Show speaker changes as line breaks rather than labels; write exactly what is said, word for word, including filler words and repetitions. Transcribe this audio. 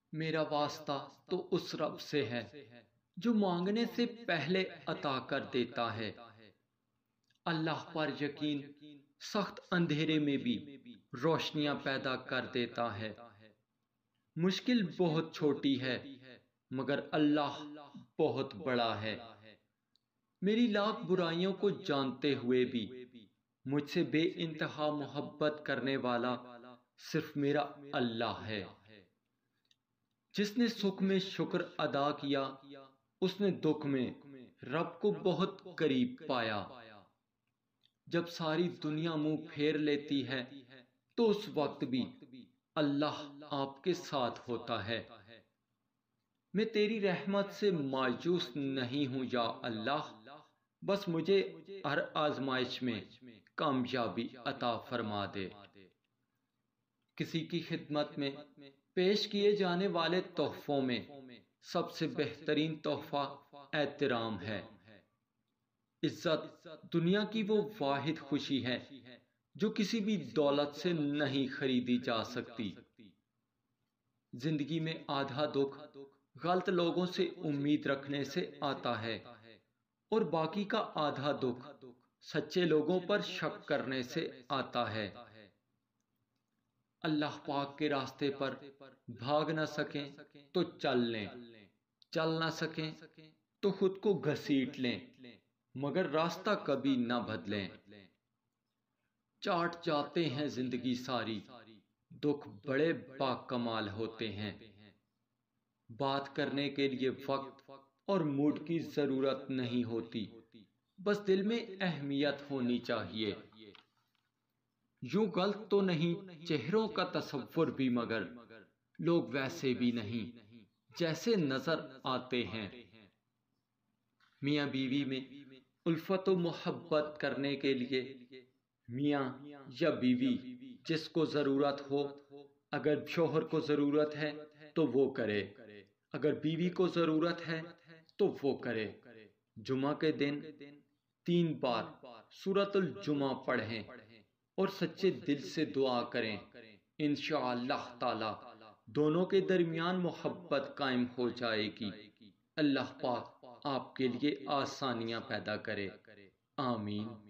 میرا واسطہ تو اس رب سے ہے جو مانگنے سے پہلے عطا کر دیتا ہے۔ اللہ پر یقین سخت اندھیرے میں بھی روشنیاں پیدا کر دیتا ہے۔ مشکل بہت چھوٹی ہے مگر اللہ بہت بڑا ہے۔ میری لاکھ برائیوں کو جانتے ہوئے بھی مجھ سے بے انتہا محبت کرنے والا صرف میرا اللہ ہے۔ جس نے سکھ میں شکر ادا کیا اس نے دکھ میں رب کو بہت قریب پایا۔ جب ساری دنیا منہ پھیر لیتی ہے تو اس وقت بھی اللہ آپ کے ساتھ ہوتا ہے۔ میں تیری رحمت سے مایوس نہیں ہوں یا اللہ، بس مجھے ہر آزمائش میں کامیابی عطا فرما دے۔ کسی کی خدمت میں پیش کیے جانے والے تحفوں میں سب سے بہترین تحفہ احترام ہے۔ عزت دنیا کی وہ واحد خوشی ہے جو کسی بھی دولت سے نہیں خریدی جا سکتی۔ زندگی میں آدھا دکھ غلط لوگوں سے امید رکھنے سے آتا ہے اور باقی کا آدھا دکھ سچے لوگوں پر شک کرنے سے آتا ہے۔ اللہ پاک کے راستے پر بھاگ نہ سکیں تو چل لیں، چل نہ سکیں تو خود کو گھسیٹ لیں، مگر راستہ کبھی نہ بدلیں۔ چاٹ جاتے ہیں زندگی ساری، دکھ بڑے باکمال ہوتے ہیں۔ بات کرنے کے لیے وقت اور موڈ کی ضرورت نہیں ہوتی، بس دل میں اہمیت ہونی چاہیے۔ یوں غلط تو نہیں چہروں کا تصور بھی، مگر لوگ ویسے بھی نہیں جیسے نظر آتے ہیں۔ میاں بیوی میں الفت و محبت کرنے کے لیے میاں یا بیوی جس کو ضرورت ہو، اگر شوہر کو ضرورت ہے تو وہ کرے، اگر بیوی کو ضرورت ہے تو وہ کرے۔ جمعہ کے دن تین بار سورۃ الجمعہ پڑھیں اور سچے دل سے دعا کریں، انشاءاللہ تعالی دونوں کے درمیان محبت قائم ہو جائے گی۔ اللہ پاک آپ کے لیے آسانیاں پیدا کرے، آمین۔